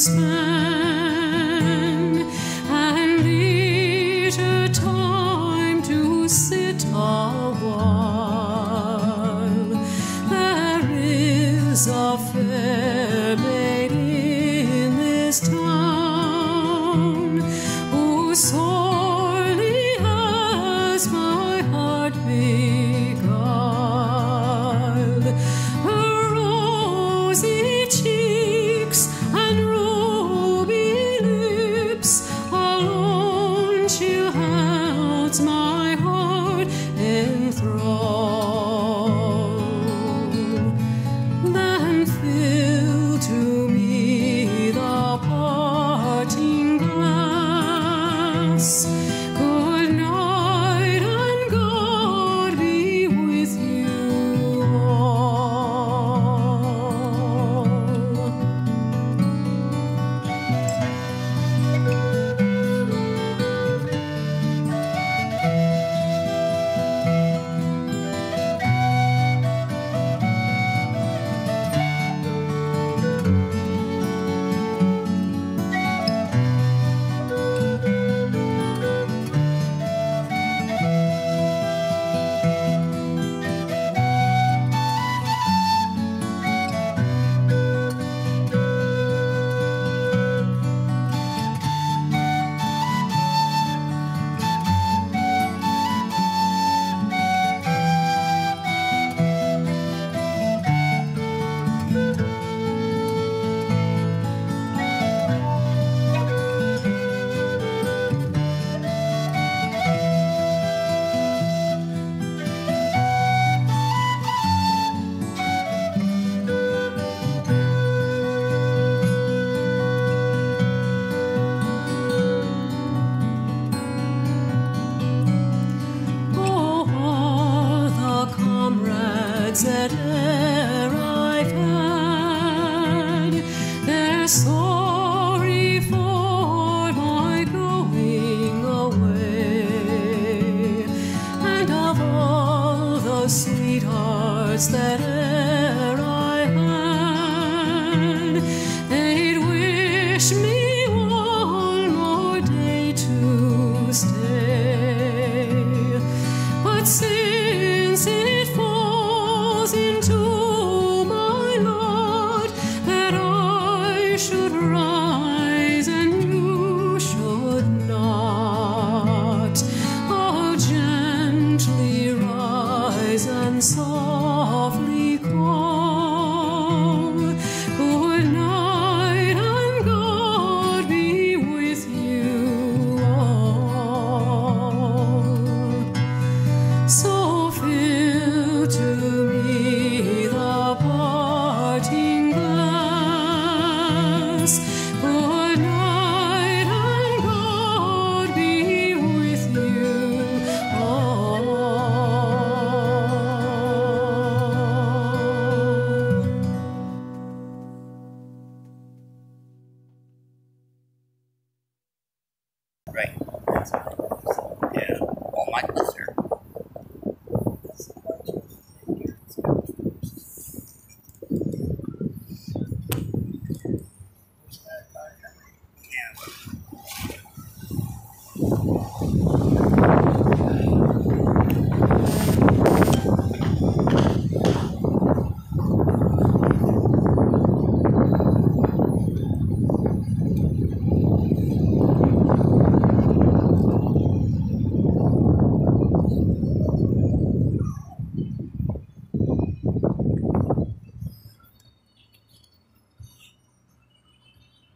span, and leisure time to sit a while. There is a fair maid in this town who sorely has my heart beguiled. Her rosy cheeks and ruby lips alone she holds my heart in thrall. Then fill to me the parting glass. Good night, and God be with you all. Oh, all the comrades that e'er I've had, they're sorry for my going away. And of all the sweethearts that e'er I had, they'd wish me one more day to stay. But since it falls into my lot that I should rise and you should not, I'll gently rise and softly call. Good night, and God be with you all. So fill to me the parting glass. Good night, and God be with you all. Right. Yeah. Well, my listeners